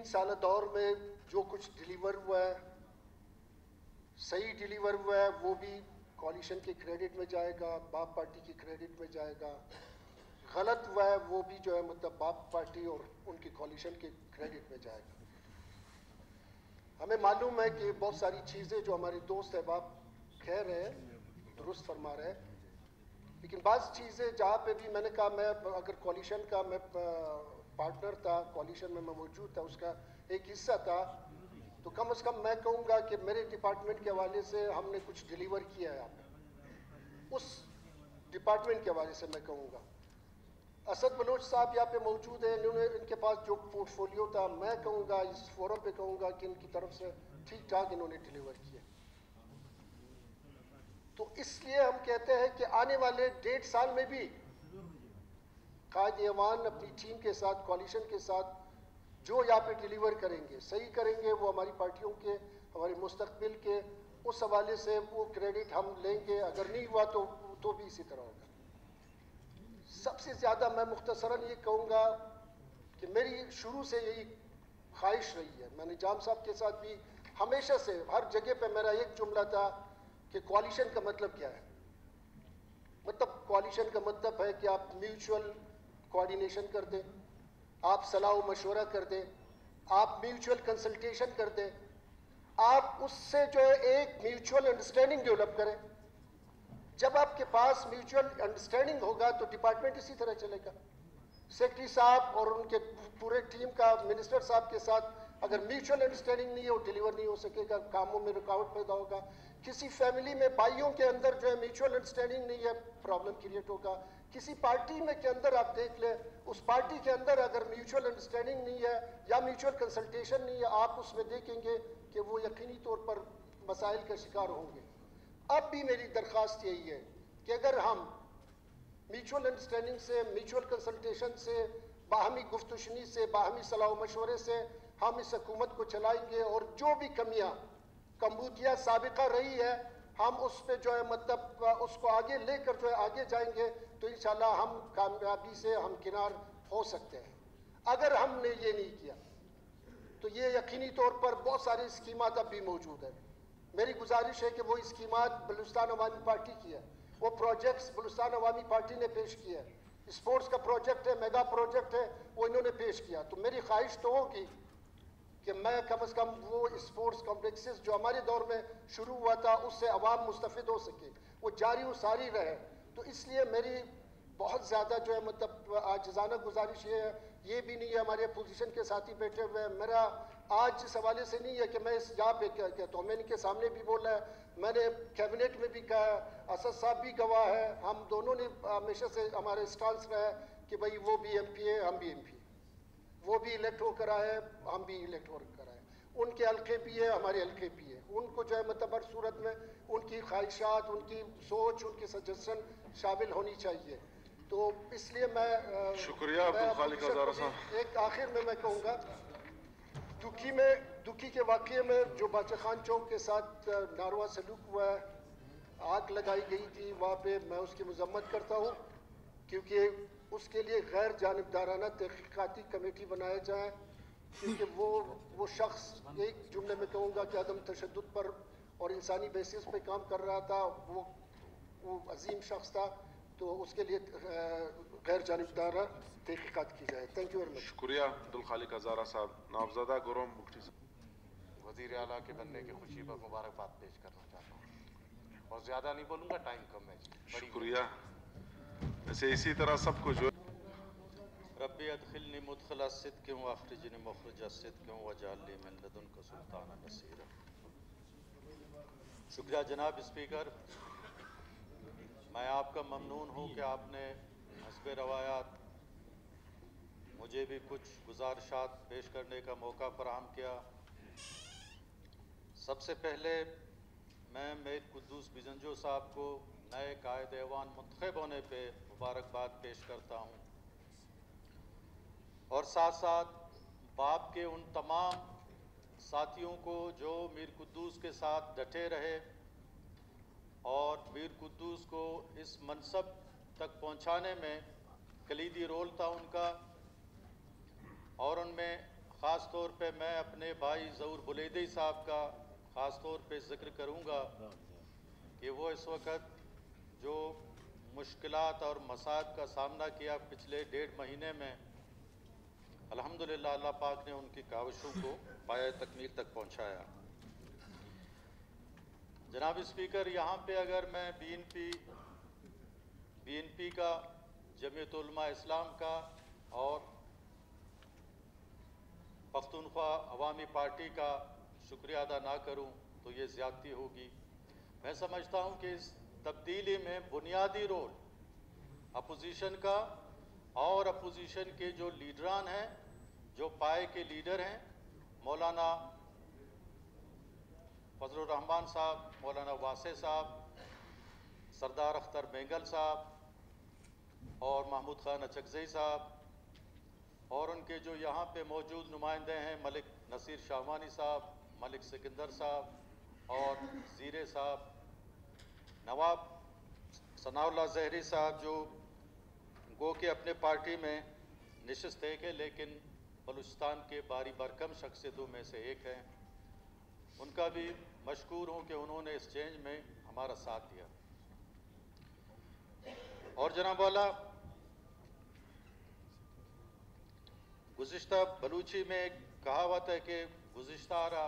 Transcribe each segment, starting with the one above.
साल दौर में जो कुछ डिलीवर हुआ है, सही डिलीवर हुआ है, वो भी कॉलिशन के क्रेडिट में जाएगा, बाप पार्टी के क्रेडिट में जाएगा। गलत हुआ है वो भी जो है मतलब बाप पार्टी और उनकी कॉलिशन के क्रेडिट में जाएगा। हमें मालूम है कि बहुत सारी चीज़ें जो हमारे दोस्त अहबाब कह रहे हैं दुरुस्त फरमा रहे हैं, लेकिन बाज़ चीज़ें जहाँ पे भी मैंने कहा मैं अगर कॉलिशन का मैं पार्टनर था, कॉलिशन में मैं मौजूद था, उसका एक हिस्सा था, तो कम से कम मैं कहूँगा कि मेरे डिपार्टमेंट के हवाले से हमने कुछ डिलीवर किया है यहाँ पे, उस डिपार्टमेंट के हवाले से मैं कहूँगा। असद बलोच साहब यहाँ पे मौजूद हैं, इन्होंने इनके पास जो पोर्टफोलियो था, मैं कहूँगा इस फोरम पे कहूँगा कि इनकी तरफ से ठीक ठाक इन्होंने डिलीवर किया। तो इसलिए हम कहते हैं कि आने वाले 1.5 साल में भी कायद ऐवान अपनी टीम के साथ, कॉलिशन के साथ जो यहाँ पे डिलीवर करेंगे, सही करेंगे, वो हमारी पार्टियों के, हमारे मुस्तकबिल के, उस हवाले से वो क्रेडिट हम लेंगे। अगर नहीं हुआ तो भी इसी तरह होगा। सबसे ज़्यादा मैं मुख्तसरन ये कहूँगा कि मेरी शुरू से यही ख्वाहिश रही है, मैंने जाम साहब के साथ भी हमेशा से हर जगह पे मेरा एक जुमला था कि कॉलिशन का मतलब क्या है। मतलब कॉलिशन का मतलब है कि आप म्यूचुअल कोऑर्डिनेशन कर दें, आप सलाह व मशवरा कर दें, आप म्यूचुअल कंसल्टेशन कर दें, आप उससे जो है एक म्यूचुअल अंडरस्टैंडिंग डेवलप करें। जब आपके पास म्यूचुअल अंडरस्टैंडिंग होगा तो डिपार्टमेंट इसी तरह चलेगा। सेक्रेटरी साहब और उनके पूरे टीम का, मिनिस्टर साहब के साथ अगर म्यूचुअल अंडरस्टैंडिंग नहीं है, वो डिलीवर नहीं हो सकेगा, कामों में रुकावट पैदा होगा। किसी फैमिली में भाइयों के अंदर जो है म्यूचुअल अंडरस्टैंडिंग नहीं है, प्रॉब्लम क्रिएट होगा। किसी पार्टी में के अंदर आप देख लें, उस पार्टी के अंदर अगर म्यूचुअल अंडरस्टैंडिंग नहीं है या म्यूचुअल कंसल्टेशन नहीं है, आप उसमें देखेंगे कि वो यकीनी तौर पर मसाइल का शिकार होंगे। अब भी मेरी दरख्वास्त यही है कि अगर हम म्यूचुअल अंडरस्टैंडिंग से, म्यूचुअल कंसल्टेशन से, बाहमी गुफ्तशुनी से, बाहमी सलाह मशवरे से हम इस हुकूमत को चलाएंगे और जो भी कमियाँ, कमबूतियाँ साबिका रही है, हम उस पर जो है मतलब उसको आगे लेकर जो है आगे जाएंगे, तो इंशाल्लाह हम कामयाबी से हम किनार हो सकते हैं। अगर हमने ये नहीं किया तो ये यकीनी तौर पर बहुत सारी स्कीमात अब भी मौजूद है। मेरी गुजारिश है कि वो स्कीमात बलूचिस्तान अवामी पार्टी की है, वो प्रोजेक्ट्स बलूचिस्तान अवामी पार्टी ने पेश किया है। स्पोर्ट्स का प्रोजेक्ट है, मेगा प्रोजेक्ट है, वो इन्होंने पेश किया। तो मेरी ख्वाहिश तो होगी कि मैं कम से कम वो स्पोर्ट्स कॉम्प्लेक्सेस जो हमारे दौर में शुरू हुआ था उससे अवाम मुस्तफ़िद हो सके, वो जारी व सारी रहे। तो इसलिए मेरी बहुत ज़्यादा जो है मतलब आजिज़ाना गुजारिश ये है, ये भी नहीं है, हमारे अपोजिशन के साथी बैठे हुए हैं, मेरा आज इस हवाले से नहीं है कि मैं इस यहाँ पे कहता हूँ, मैंने इनके सामने भी बोला है, मैंने कैबिनेट में भी कहा है, असद साहब भी गवाह है, हम दोनों ने हमेशा से हमारे स्टांस रहा है कि भाई वो भी MP है, हम भी MP, वो भी इलेक्ट होकर आए, हम भी इलेक्ट होकर आए, उनके हल्के भी है, हमारे हल्के भी है। उनको जो है मतलब हर सूरत में उनकी ख्वाहिशात, उनकी सोच, उनकी सजेशन शामिल होनी चाहिए। तो इसलिए मैं शुक्रिया अब्दुल खालिक हज़ारा साहब। एक आखिर में मैं कहूँगा, दुखी के वाक़े में जो बादशाह खान चौक के साथ नारवा सलूक हुआ है, आग लगाई गई थी वहाँ पे, मैं उसकी मजम्मत करता हूँ, क्योंकि उसके लिए गैर जानिबदाराना तहक़ीक़ाती कमेटी बनाया जाए, क्योंकि वो शख्स, एक जुमले में कहूँगा कि अदम तशद्दुद पर और इंसानी बेसिस पे काम कर रहा था, वो अजीम शख्स था, तो उसके लिए गैर जानिबदारा तहक़ीक़ात की जाए। Thank you very much. शुक्रिया अब्दुल खालिक हज़ारा साहब। नामज़दा गुरम मुफ्ती साहब। वज़ीर आला के बनने की खुशी पर मुबारकबाद पेश करना चाहता हूँ और ज़्यादा नहीं बोलूँगा, टाइम कम है जी। शुक्रिया। वैसे इसी तरह सब कुछ रब्बी अदखिलनी मुदखिल सिद्क़ व अखरिजनी मुखरिज सिद्क़ वजअलनी मिन लदुनका सुल्ताना नसीरा। शुक्रिया जनाब स्पीकर, मैं आपका ममनून हूँ कि आपने हस्बे रवायात मुझे भी कुछ गुजारिशात पेश करने का मौका फराहम किया। सबसे पहले मैं मीर कुद्दूस बिजंजो साहब को नए कायद ऐवान मुंतखब होने पे मुबारकबाद पेश करता हूँ और साथ साथ बाप के उन तमाम साथियों को जो मीर कुद्दूस के साथ डटे रहे और मीर कुद्दूस को इस मनसब तक पहुँचाने में कलीदी रोल था उनका, और उनमें ख़ास तौर पे मैं अपने भाई ज़हूर बुलेदी साहब का ख़ास तौर पे ज़िक्र करूँगा कि वो इस वक्त जो मुश्किलात और मसाइब का सामना किया पिछले 1.5 महीने में, अल्हम्दुलिल्लाह अल्लाह पाक ने उनकी काविशों को पाया तकमील तक पहुँचाया। जनाब स्पीकर, यहाँ पे अगर मैं BNP का, जमीयत उलमा इस्लाम का और पख्तूनख्वा अवामी पार्टी का शुक्रिया अदा ना करूं तो ये ज़्यादती होगी। मैं समझता हूं कि इस तब्दीली में बुनियादी रोल अपोजिशन का और अपोजिशन के जो लीडरान हैं, जो पाए के लीडर हैं, मौलाना फजलुर रहमान साहब, मौलाना वासे साहब, सरदार अख्तर बेंगल साहब और महमूद खान अचकज़ई साहब, और उनके जो यहाँ पे मौजूद नुमाइंदे हैं मलिक नसीर शाहवानी साहब, मलिक सिकंदर साहब और ज़ीरे साहब, नवाब सनाउल्लाह ज़हरी साहब जो गो के अपने पार्टी में नशिस्त थे लेकिन बलूचिस्तान के बारी बरकम शख्सियतों में से एक हैं, उनका भी मशकूर हूँ कि उन्होंने इस चेंज में हमारा साथ दिया। और जनाब वाला, गुज़िश्ता बलूची में एक कहावत है कि गुज़िश्ता रहा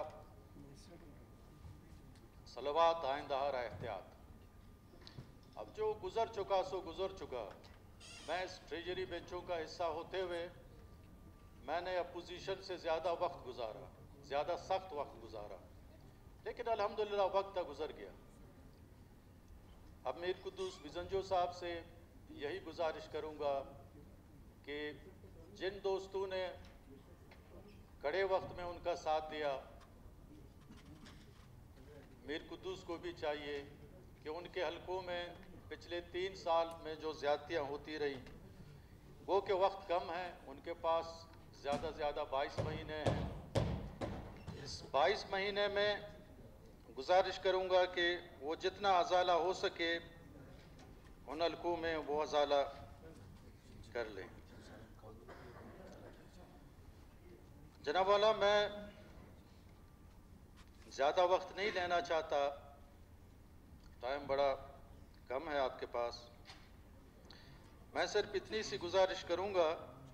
सलवात आइंदा रहा एहतियात। अब जो गुज़र चुका सो गुज़र चुका। मैं इस ट्रेजरी बेंचों का हिस्सा होते हुए मैंने अपोजिशन से ज़्यादा वक्त गुजारा, ज़्यादा सख्त वक्त गुजारा, लेकिन अल्हम्दुलिल्लाह वक्त गुज़र गया। अब मीर कुद्दूस बिजंजो साहब से यही गुजारिश करूँगा कि जिन दोस्तों ने कड़े वक्त में उनका साथ दिया, मीर कुद्दूस को भी चाहिए कि उनके हलकों में पिछले 3 साल में जो ज़्यादतियाँ होती रही, वो के वक्त कम है, उनके पास ज़्यादा से ज़्यादा 22 महीने हैं। इस 22 महीने में गुजारिश करूँगा कि वो जितना अजाला हो सके उन हलकों में वो अजाला कर लें। जनाब वाला, मैं ज़्यादा वक्त नहीं लेना चाहता, टाइम बड़ा कम है आपके पास। मैं सिर्फ इतनी सी गुजारिश करूँगा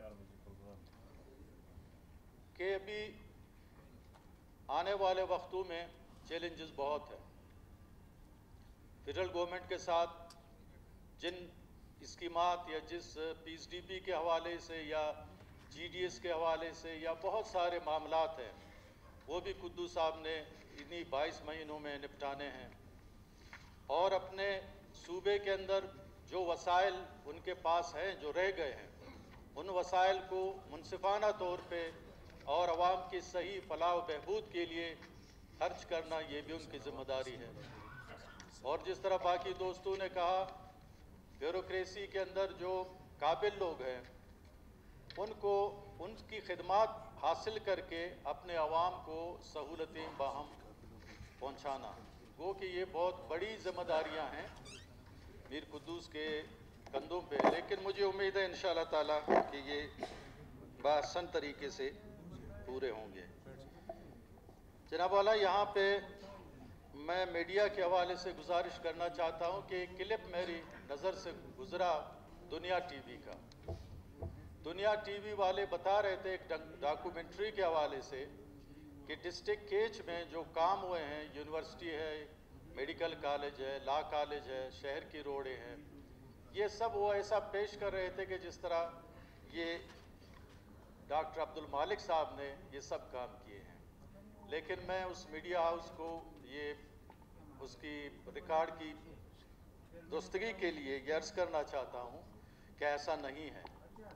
कि अभी आने वाले वक्तों में चैलेंजेस बहुत हैं। फेडरल गवर्नमेंट के साथ जिन स्कीमात या जिस PSDP के हवाले से या GDS के हवाले से या बहुत सारे मामलात हैं, वो भी कुद्दूस साहब ने इन्हीं 22 महीनों में निपटाने हैं। और अपने सूबे के अंदर जो वसाइल उनके पास हैं, जो रह गए हैं, उन वसाइल को मुनसिफाना तौर पे और आवाम की सही फलाह व बहबूद के लिए खर्च करना, ये भी उनकी ज़िम्मेदारी है। और जिस तरह बाकी दोस्तों ने कहा, ब्यूरोक्रेसी के अंदर जो काबिल लोग हैं उनको उनकी खिदमात हासिल करके अपने आवाम को सहूलतें बाहम पहुँचाना, वो कि ये बहुत बड़ी ज़िम्मेदारियाँ हैं मीर कुद्दूस के कंधों पे। लेकिन मुझे उम्मीद है इंशाअल्लाह ताला कि ये बासन तरीके से पूरे होंगे। जनाब वाला, यहाँ पे मैं मीडिया के हवाले से गुजारिश करना चाहता हूँ कि एक क्लिप मेरी नज़र से गुज़रा दुनिया TV का। दुनिया TV वाले बता रहे थे एक डॉक्यूमेंट्री के हवाले से कि डिस्ट्रिक्ट केच में जो काम हुए हैं, यूनिवर्सिटी है, मेडिकल कॉलेज है, लॉ कॉलेज है, शहर की रोडें हैं, ये सब वो ऐसा पेश कर रहे थे कि जिस तरह ये डॉक्टर अब्दुल मालिक साहब ने ये सब काम किए हैं। लेकिन मैं उस मीडिया हाउस को ये उसकी रिकॉर्ड की दुरुस्तगी के लिए ये अर्ज़ करना चाहता हूँ कि ऐसा नहीं है।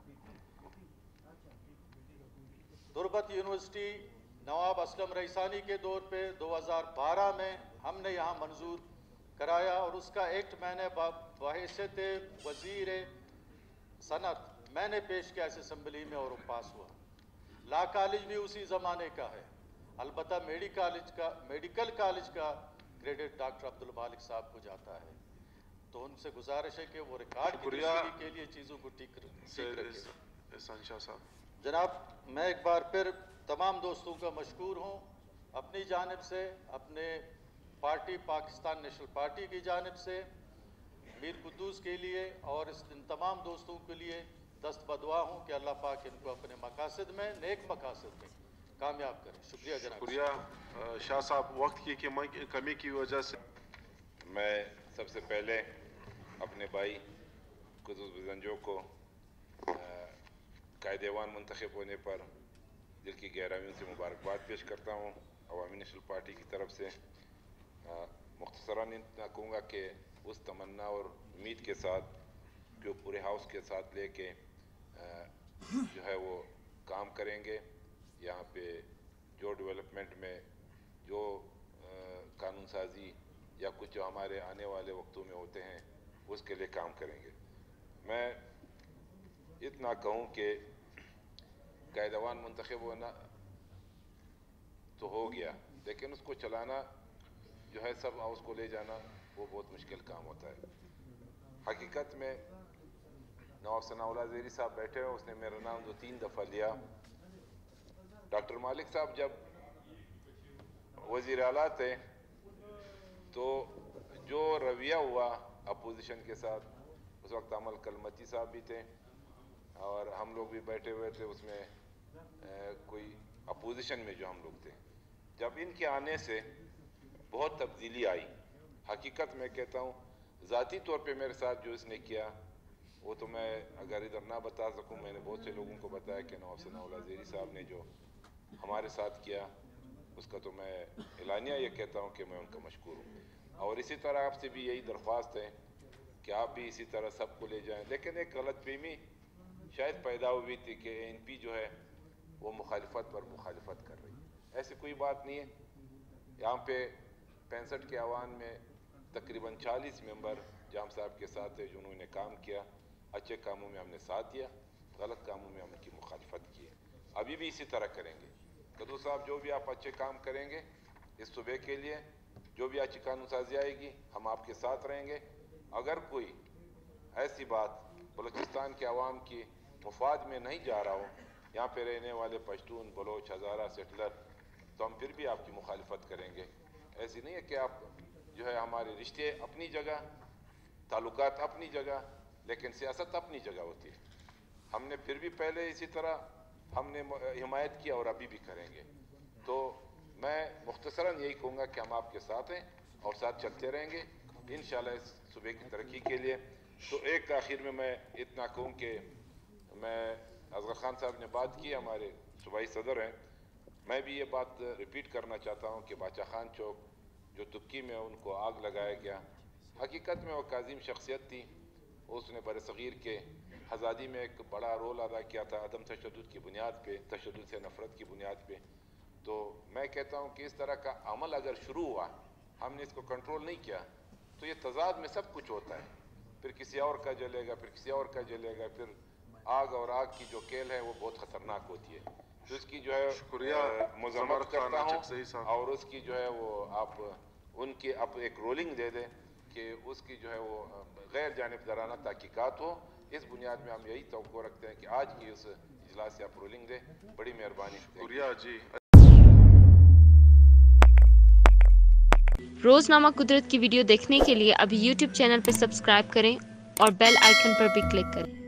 दुर्बत यूनिवर्सिटी नवाब असलम रईसानी के दौर पे 2012 में हमने यहाँ मंजूर कराया और उसका एक्ट मैंने बहैसियत वज़ीर सनत मैंने पेश किया इस असम्बली में और वो पास हुआ। लॉ कॉलेज भी उसी ज़माने का है, अलबत्ता मेडिकल कॉलेज का क्रेडिट डॉक्टर अब्दुल मालिक साहब को जाता है। तो उनसे गुजारिश है कि वो रिकॉर्ड की दुरुस्तगी के लिए चीज़ों को ठीक रखें। एहसान शाह साहब। जनाब, मैं एक बार फिर तमाम दोस्तों का मशकूर हूँ। अपनी जानिब से, अपने पार्टी पाकिस्तान नेशनल पार्टी की जानिब से मीर कुद्दूस के लिए और इन तमाम दोस्तों के लिए दस्त बदुआ हूँ कि अल्लाह पाक इनको अपने मकासद में, नेक मकासद में कामयाब करें। शुक्रिया जनाब। शुक्रिया शाह साहब, वक्त की कमी की वजह से मैं सबसे पहले अपने भाई कुद्दूस बजंजो को कायदेवान मुंतखब होने पर दिल की गहराइयों से मुबारकबाद पेश करता हूँ। अवामी नेशनल पार्टी की तरफ से मुख्तसरन इतना कहूँगा कि उस तमन्ना और उम्मीद के साथ जो पूरे हाउस के साथ लेके जो है वो काम करेंगे। यहाँ पे जो डेवलपमेंट में जो कानून साजी या कुछ जो हमारे आने वाले वक्तों में होते हैं उसके लिए काम करेंगे। मैं इतना कहूँ कि कायदेवान मुंतखब होना तो हो गया, लेकिन उसको चलाना जो है सब हाउस को ले जाना वो बहुत मुश्किल काम होता है। हकीकत में नवाब सनाउल्लाह ज़ेरी साहब बैठे हैं, उसने मेरा नाम 2-3 दफ़ा लिया। डॉक्टर मालिक साहब जब वज़ीर आला थे तो जो रवैया हुआ अपोजिशन के साथ, उस वक्त अमल कलमती साहब भी थे और हम लोग भी बैठे हुए थे, उसमें कोई अपोजिशन में जो हम लोग थे, जब इनके आने से बहुत तब्दीली आई। हकीकत में कहता हूँ ज़ाती तौर पे मेरे साथ जो इसने किया वो तो मैं अगर इधर ना बता सकूँ, मैंने बहुत से लोगों को बताया कि नवाब सनाउल्लाह ज़ेरी साहब ने जो हमारे साथ किया उसका तो मैं एलानिया ये कहता हूँ कि मैं उनका मशकूर हूँ। और इसी तरह आपसे भी यही दरख्वास्त है कि आप भी इसी तरह सबको ले जाएं। लेकिन एक गलतफहमी शायद पैदा हुई थी कि ANP जो है वो मुखालिफत पर मुखालिफत कर रही है। ऐसी कोई बात नहीं है। यहाँ पे 65 के आवान में तकरीबन 40 मेंबर जाम साहब के साथ है जिन्होंने काम किया। अच्छे कामों में हमने साथ दिया, गलत कामों में हमने की मुखालिफत की है। अभी भी इसी तरह करेंगे। कद्दू साहब जो भी आप अच्छे काम करेंगे इस सूबे के लिए, जो भी अच्छी कानून साजी आएगी हम आपके साथ रहेंगे। अगर कोई ऐसी बात बलूचिस्तान के अवाम की मुफाद में नहीं जा रहा हो, यहाँ पे रहने वाले पश्तून, बलोच, हज़ारा, सेटलर, तो हम फिर भी आपकी मुखालिफत करेंगे। ऐसी नहीं है कि आप जो है हमारे रिश्ते अपनी जगह, ताल्लुकात अपनी जगह, लेकिन सियासत अपनी जगह होती है। हमने फिर भी पहले इसी तरह हमने हिमायत की और अभी भी करेंगे। तो मैं मुख्तसरन यही कहूँगा कि हम आपके साथ हैं और साथ चलते रहेंगे इंशाअल्लाह इस सूबे की तरक्की के लिए। तो एक आखिर में मैं इतना कहूँ कि मैं असगर खान साहब ने बात की, हमारे सूबाई सदर हैं, मैं भी ये बात रिपीट करना चाहता हूँ कि बादशाह खान चौक जो तुर्की में उनको आग लगाया गया, हकीकत में वो काजिम शख्सियत थी। उसने बरसगीर के आज़ादी में एक बड़ा रोल अदा किया था, अदम तशद्दुद की बुनियाद पे, तशद्दुद से नफ़रत की बुनियाद पे। तो मैं कहता हूँ कि इस तरह का अमल अगर शुरू हुआ, हमने इसको कंट्रोल नहीं किया, तो ये तज़ाद में सब कुछ होता है। फिर किसी और का जलेगा, फिर किसी और का जलेगा, फिर आग और आग की जो खेल है वो बहुत ख़तरनाक होती है। तो इसकी जो है मज़म्मत करता हूँ और उसकी जो है वो आप उनकी आप एक रोलिंग दे दें कि उसकी जो है वो गैर जानिबदाराना तहकीकात हो। इस बुनियाद में हम यही तवक्को रखते हैं कि आज की उस इजलास से आप रोलिंग दें। बड़ी मेहरबानी। शुक्रिया जी। रोज़नामा कुदरत की वीडियो देखने के लिए अभी YouTube चैनल पर सब्सक्राइब करें और बेल आइकन पर भी क्लिक करें।